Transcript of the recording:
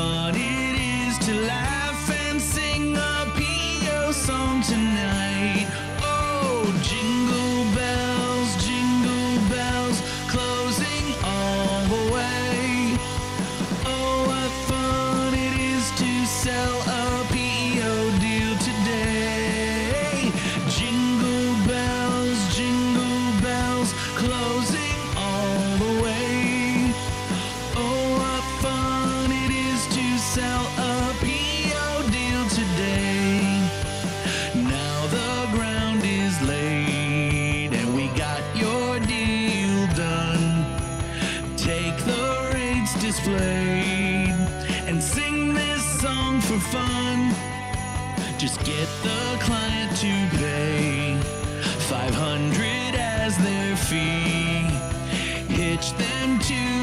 fun it is to laugh and sing a PEO song tonight. Oh, jingle bells, closing all the way. Oh, what fun it is to sell a PEO deal today. Jingle bells, closing all the way. Oh, what fun it is to sell a PEO deal today. Now the ground is laid and we got your deal done. Take the rates displayed and sing this song for fun. Just get the client to pay $500 as their fee. Hitch them to